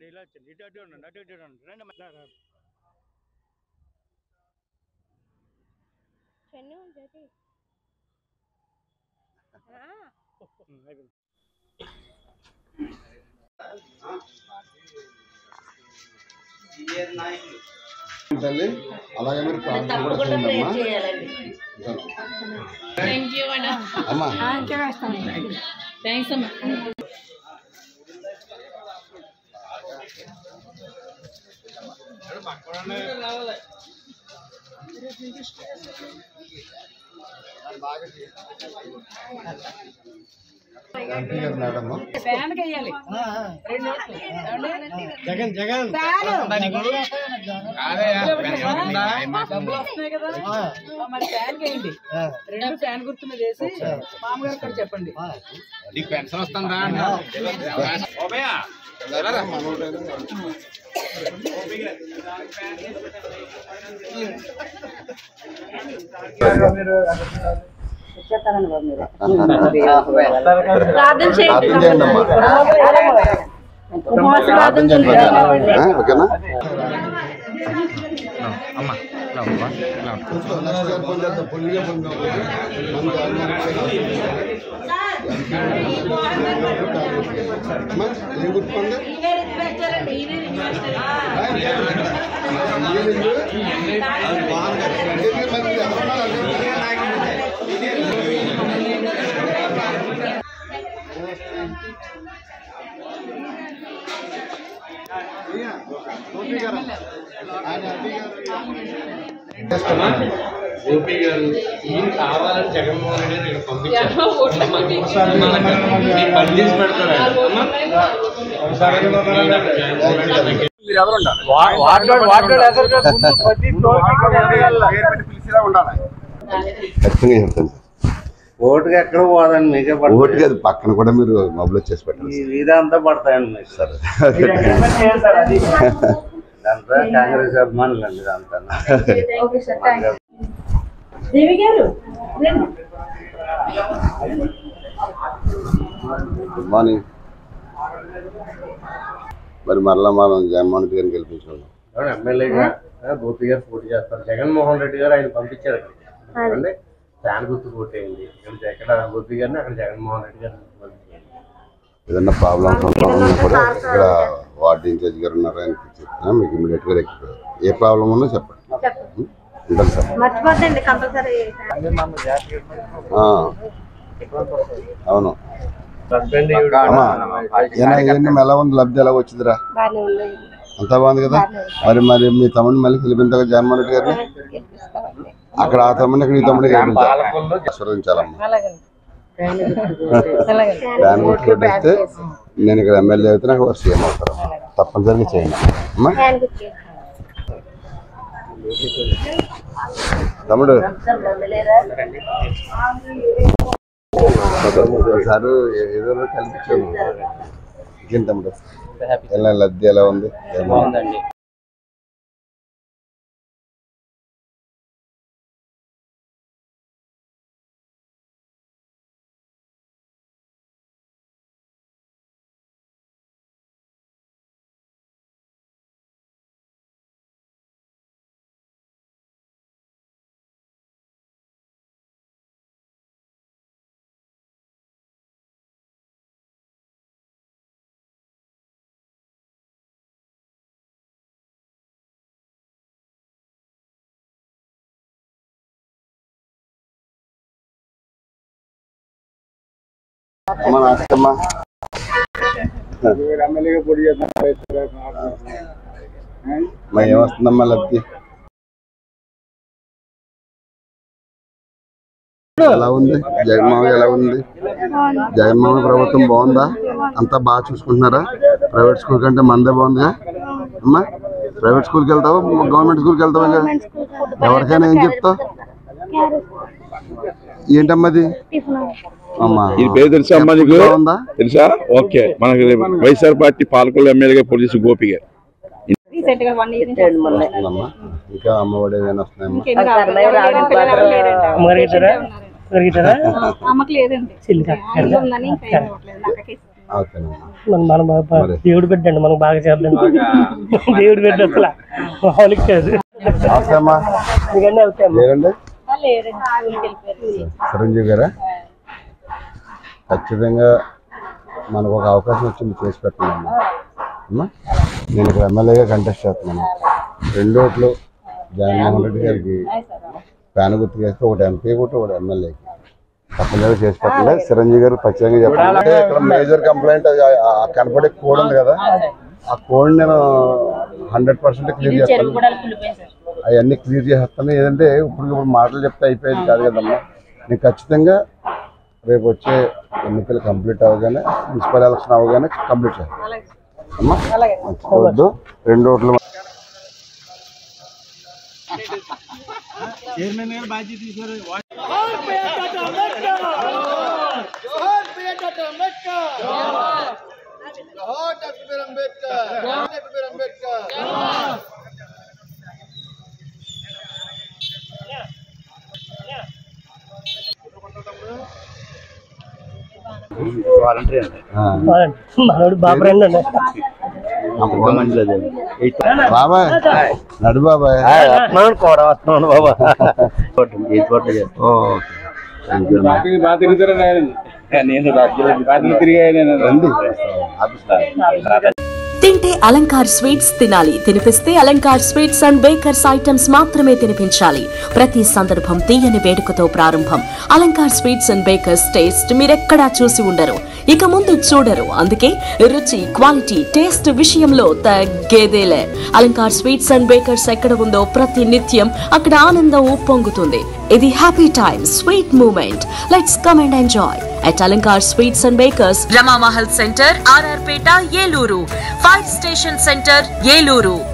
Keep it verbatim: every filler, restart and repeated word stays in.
ఇలా వచ్చింది ఇటు అటు ఉండండి అటు ఇటు ఉండండి రండి అలాగే మీరు ప్రార్థన కూడా చేయండి అమ్మా. థ్యాంక్స్ అమ్మా. జగన్ జగన్ డబ్బులు వస్తున్నాయి కదా మరి ఫ్యాన్ వేయండి. రెండు ఫ్యాన్ గుర్తు మీద వేసి మామగారు కూడా చెప్పండి. నీకు పెన్షన్ వస్తుందా? గోపి గారు ఈయన కావాలని జగన్మోహన్ రెడ్డి నేను పంపించాను. పని చేసి పెడతారు. ఓటుకి ఎక్కడ పోదండి మీకే ఓటుకి అది పక్కన కూడా మీరు మొబైల్ చేసి పెట్టండి. ఇదంతా పడతాయండి సార్. ఇదంతా కాంగ్రెస్ అభిమానులు అండి ఇదంతా. Good morning. మరి మరలా మనం జగన్మోహన్ రెడ్డి గారిని గెలిపించుకున్నాం. ఎమ్మెల్యేగా గోపి గారు పోటీ చేస్తారు. జగన్మోహన్ రెడ్డి గారు ఆయన పంపించారు. అంటే ఫ్యాన్ గుర్తు పోటేయండి. ఇక్కడ గోపి గారిని అక్కడ జగన్మోహన్ రెడ్డి గారిని పంపించారు. ఏదన్నా ప్రాబ్లమ్స్ కూడా ఇక్కడ వార్డు ఇన్ఛార్జ్ గారు ఉన్నారు, ఆయనకి చెప్తున్నా మీకు ఇమీడియట్ గా ఏ ప్రాబ్లం ఉన్నా చెప్పండి. ఉంటుంది సార్. అవును అమ్మా, ఎలా ఉంది లబ్ధి ఎలా వచ్చిందిరా? అంతా బాగుంది కదా. మరి మరి మీ తమ్ముడిని మళ్ళీ గెలిపించగా జగన్మోహన్ రెడ్డి గారిని అక్కడ ఆ తమ్ముడిని ఇక్కడ ఈ తమ్ముడిని ఆశీర్వదించాలమ్మా. ఫ్యాన్ గుర్తుపెట్టేస్తే నేను ఇక్కడ ఎమ్మెల్యే అయితే నాకు సీఎం అవుతారు. తప్పనిసరిగా చేయండి అమ్మా. తమ్ముడు సారు ఏదో కల్పించాము. ఇంకేం తమ్ముడు ఎలా లబ్ధి ఎలా ఉంది? ఏమొస్తుందమ్మా లబ్ధి? ఎలా ఉంది జగన్మోహన్ ఎలా ఉంది? జగన్మోహన్ ప్రభుత్వం బాగుందా? అంతా బాగా చూసుకుంటున్నారా? ప్రైవేట్ స్కూల్ కంటే మందే బాగుందిగా అమ్మా. ప్రైవేట్ స్కూల్కి వెళ్తావా గవర్నమెంట్ స్కూల్కి వెళ్తావా? ఎవరికైనా ఏం చెప్తావు? ఏంటమ్మది అమ్మా? ఈ పేరు తెలుసా అమ్మా నీకు? తెలుసా? ఓకే. మనకి వైఎస్ఆర్ పార్టీ పాలకులు ఎమ్మెల్యేగా పోలీసు గోపి గారు. ఇంకా అమ్మఒడి ఏమైనా వస్తున్నాయమ్మా? ఓకేనమ్మా మన దేవుడు బిడ్డ అండి, మనకు బాగా చేద్దాం. దేవుడు బిడ్డ అసలు మామూలుగా కాదు. నమస్తే అమ్మా. లేదండి చిరంజీవి గారా? ఖచ్చితంగా మనకు ఒక అవకాశం వచ్చింది, చేసి పెట్టండి అమ్మా. నేను ఇక్కడ ఎమ్మెల్యేగా కంటెస్ట్ చేస్తున్నాను. రెండు ఓట్లు జగన్మోహన్ రెడ్డి గారికి ఫ్యాన్ గుర్తు చేస్తే ఒకటి ఎంపీ ఒకటి ఒకటి ఎమ్మెల్యేకి తప్పనిసరిగా చేసి పెట్టండి. చిరంజీవి గారు ఖచ్చితంగా చెప్పండి. ఇక్కడ మేజర్ కంప్లైంట్ కనపడే కోడ్ ఉంది కదా, ఆ కోడ్ నేను హండ్రెడ్ పర్సెంట్ క్లియర్ చేస్తాను. అవన్నీ క్లియర్ చేస్తాను. ఏదంటే ఇప్పుడు ఇప్పుడు మాటలు చెప్తే అయిపోయేది కాదు కదమ్మా. నేను ఖచ్చితంగా రేపు వచ్చే ఎన్నికలు కంప్లీట్ అవగానే, మున్సిపల్ ఎలక్షన్ అవగానే కంప్లీట్ చేస్తాను అమ్మా. వద్దు రెండు ఓట్లు చైర్మన్ గారు బాధ్యత తీసుకోరు. మనోడు బాబు రండి అండి. బాబాయ్ నడు బాబాయ్. తింటే అలంకార్ స్వీట్స్ తినాలి, తినిపిస్తే Alankar sweets and bakers items మాత్రమే తినిపించాలి. ప్రతి సందర్భం తీయని వేడుకతో ప్రారంభం. Alankar sweets and bakers taste మీరెక్కడా చూసి ఉండరు, ఇక ముందు చూడరు. అందుకే రుచి, క్వాలిటీ, టేస్ట్ విషయంలో తగ్గేదేలే. అలంకార్ స్వీట్స్ అండ్ బేకర్స్ ఎక్కడ ఉందో ప్రతి నిత్యం అక్కడ ఆనందం ఉప్పొంగుతుంది. ఇది happy time, sweet moment. Let's come and enjoy at Alankar Sweets and Bakers, Rama Mahal Center, R R Peta, Yeluru, Fire Station Center, Yeluru.